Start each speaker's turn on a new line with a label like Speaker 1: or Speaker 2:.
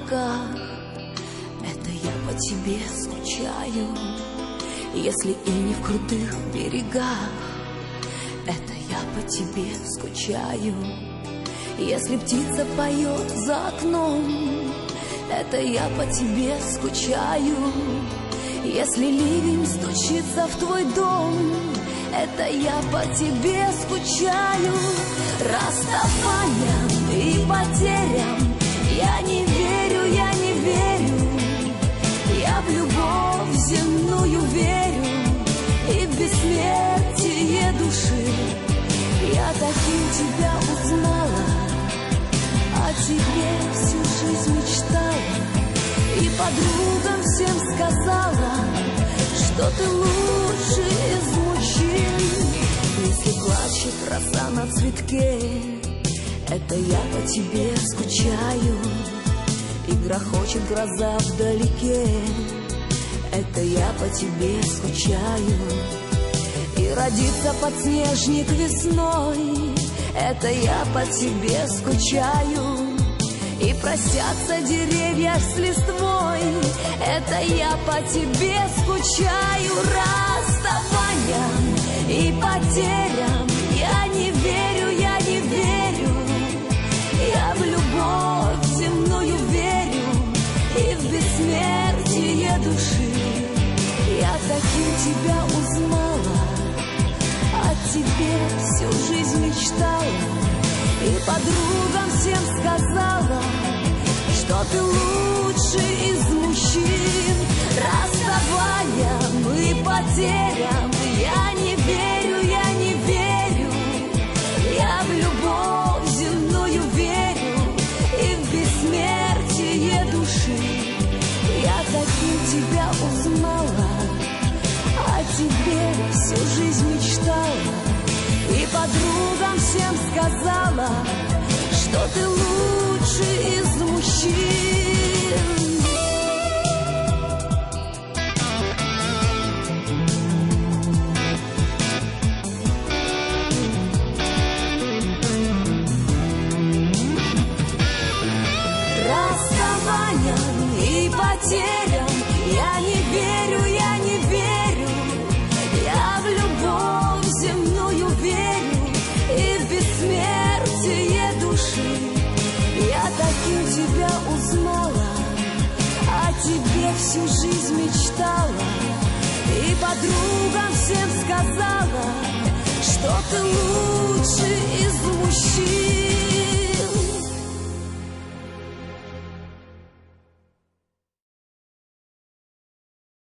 Speaker 1: облаках. Это я по тебе скучаю, если и не в крутых берегах. Это я по тебе скучаю, если птица поет за окном. Это я по тебе скучаю, если ливень стучится в твой дом. Это я по тебе скучаю. Расставаниям и потерям я не верю, я не верю. Я в любовь земную верю и в бессмертие души. Я таким тебя узнала, о тебе всю жизнь мечтала, и подругам всем сказала, что ты лучший из мужчин. Если плачет роса на цветке, это я по тебе скучаю. И грохочет гроза вдалеке, это я по тебе скучаю. И родится подснежник весной, это я по тебе скучаю. И простятся деревья с листвой, это я по тебе скучаю. Расставаниям и потерям я не верю, я не верю. Я в любовь земную верю и в бессмертие души. Я таким тебя узнала, о тебе всю жизнь мечтала, и подругам всем сказала, что ты лучший из мужчин. Расставаниям и потерям я не верю, я не верю. Я в любовь земную верю и в бессмертие души. Я таким тебя узнала, о тебе всю жизнь мечтала, и подругам всем сказала, что ты лучший из мужчин. Расставаниям и потерям я не верю, я не верю. Я в любовь земную верю и в бессмертие души. Я таким тебя узнала, о тебе всю жизнь мечтала, и подругам всем сказала, что ты лучший из мужчин.